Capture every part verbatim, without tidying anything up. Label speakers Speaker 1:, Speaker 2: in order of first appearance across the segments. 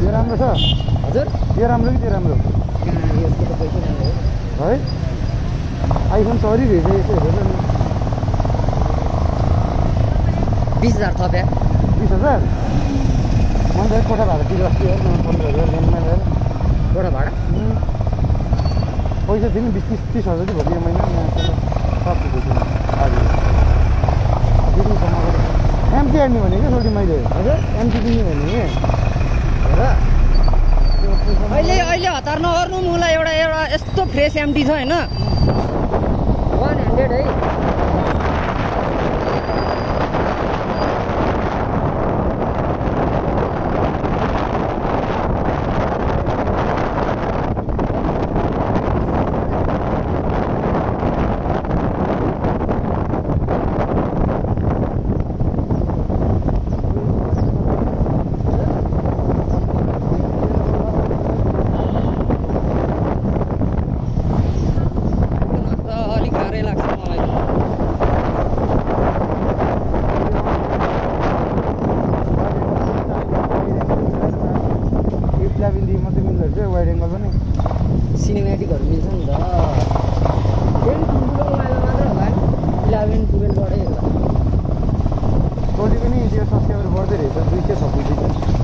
Speaker 1: यो राम्रो छ
Speaker 2: हजुर
Speaker 1: यो राम्रो कि त्यो राम्रो
Speaker 2: यसको त पैसा राम्रो हो
Speaker 1: है आइफोन सरी रहेछ यसो हेरेर नि
Speaker 2: बिस हजार थप्या
Speaker 1: बिस हजार मैले त कोठा भाडा तिरेको अस्ति हो पन्ध्र हजार रेन्टमा गएर
Speaker 2: कोठा भाडा
Speaker 1: पैसा दिनु बिस तिस तिस हजार चाहिँ भोलि महिना सक्छु दिनु हजुर दिनुसम्म एमटी हाल्ने भने क्या छोडी मैले
Speaker 2: हजुर
Speaker 1: एमटी दिने भने
Speaker 2: र अहिले अहिले हतार नगर्नु मलाई एउटा एउटा यस्तो फ्रेस एमटी छ होइन वान हन्ड्रेड है सिनेमेटिकहरू मिल्छ नि त फेरि ठुल्ठुलो मोबाइलमा मात्र होला नि इलेभेन टुवेल्भबाटै होला
Speaker 1: टोली पनि त्यो सब्सक्राइबर बढ्दै रहेछ दुई सय छब्बिस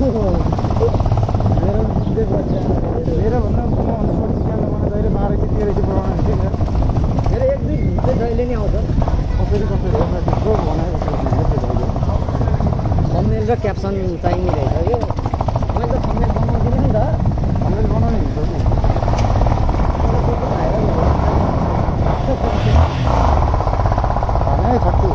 Speaker 2: मेरो बुझ्दै पर्छ
Speaker 1: मेरो भन्दा मभन्दा बढी क्यामेरा बनाएर जहिले बाह्र कि तेह्र कि बनाउनु हुन्छ नि
Speaker 2: मेरो एक दुई भिड चाहिँ जहिले नै आउँछ
Speaker 1: कसरी कसरी हो त्यस्तो बनाएर
Speaker 2: थम्बनेल र क्याप्सन चाहिने रहेछ कि मैले त थम्बनेल बनाउँदिनँ नि त
Speaker 1: हामीले बनाउने हुन्छ नि भने खट्टु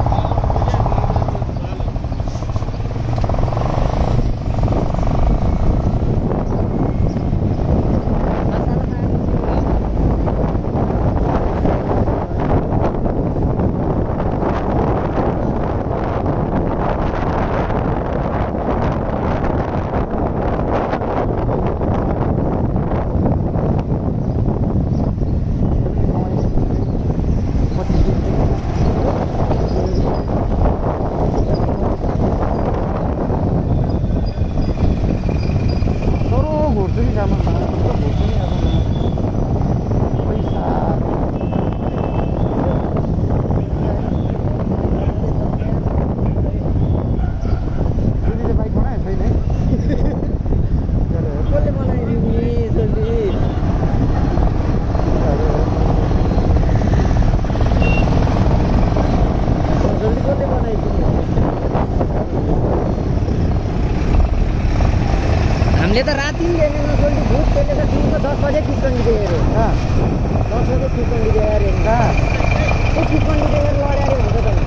Speaker 2: हामीले त राति हेर्ने नसोल्टी भूत त्यसले त दिउँसो दस बजे चिकन्डी देखेर दस बजे चिकन्डी देखेर त्यो चिकन्डी देखेर लड्यो अरे हुन्छ त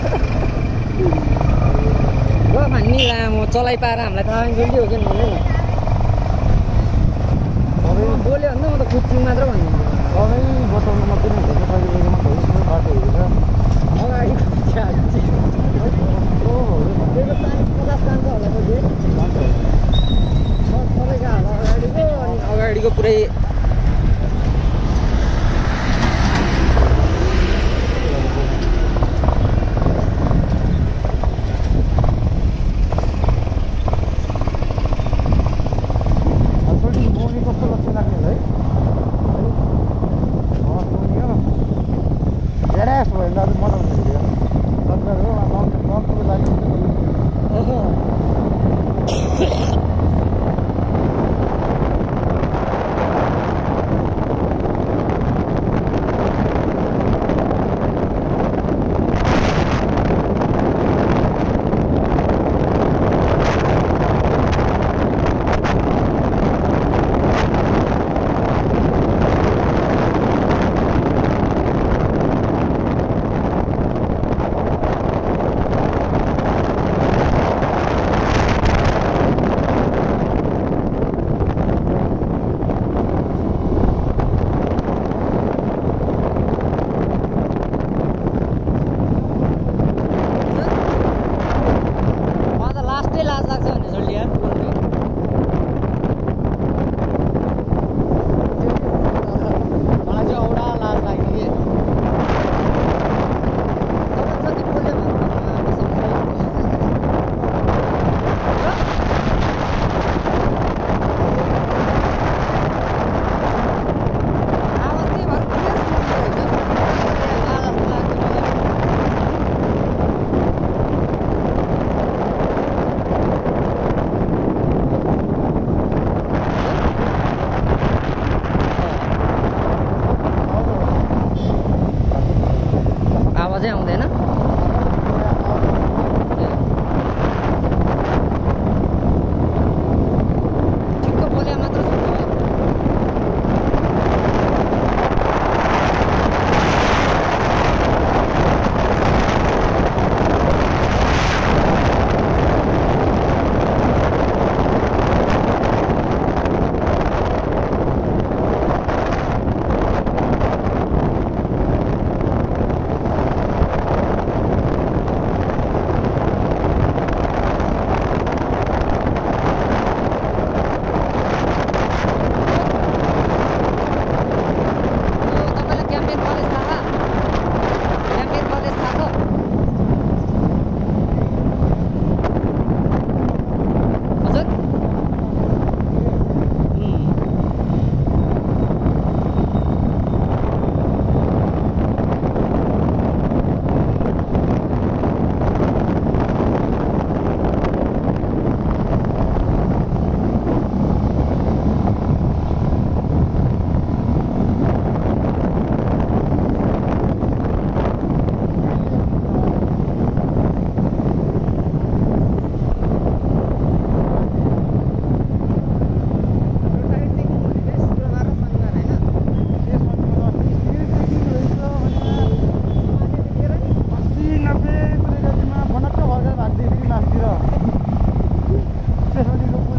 Speaker 2: ल भन्ने लामो चलाइ पाएर हामीलाई थाहा जल्दी हो कि भन्नु नि बोल्यो भने म त कुचिङ मात्र भनिदिन्छु
Speaker 1: सबै बताउनु मात्रै नै हुन्छ कहिले बेलामा भइसक्यो बाटोहरू छ
Speaker 2: अगाडि पचास कान्छ होला सबैका होला अगाडिको अनि अगाडिको पुरै
Speaker 1: कस्तो लक्ष्य लाग्ने है एड्यास भयो भने त मजा आउँछ सत्तर हो लङ्कको लागि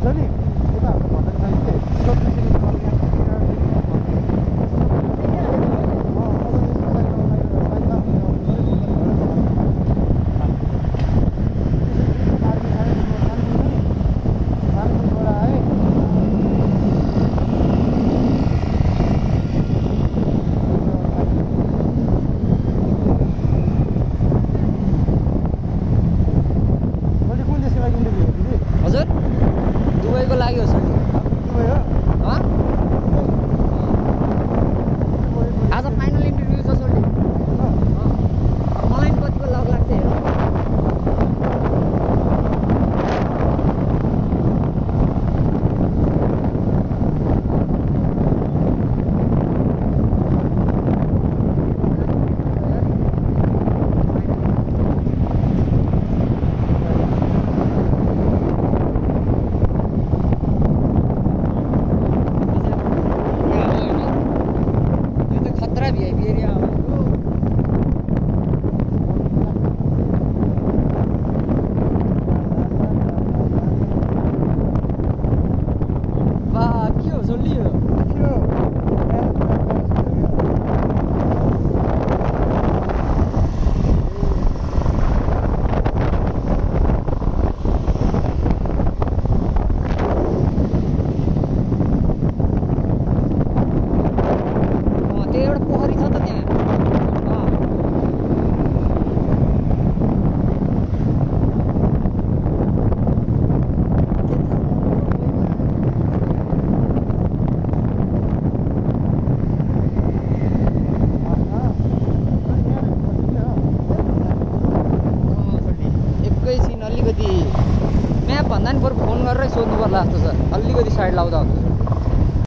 Speaker 1: छ नि यता हाम्रो भन्न छैन के चौबिस
Speaker 2: हजुर दुबईको लागि हो सर आज फाइनल इन्टरभ्यू छ सोल्टी मलाई कतिको लग लाग्छ हेर खतरा भिआइपी एरिया हो वाह के हो सोल्टी हो त्यो एउटा पोखरी छ त त्यहाँ एकैछिन अलिकति म्याप भन्दा नि बरु फोन गरेर सोध्नु पर्ला जस्तो छ अलिकति साइड लाउँदा हुन्छ